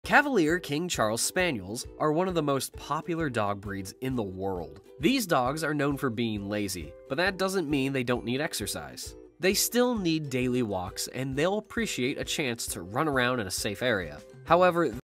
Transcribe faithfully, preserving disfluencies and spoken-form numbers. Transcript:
Cavalier King Charles Spaniels are one of the most popular dog breeds in the world. These dogs are known for being lazy, but that doesn't mean they don't need exercise. They still need daily walks, and they'll appreciate a chance to run around in a safe area. However,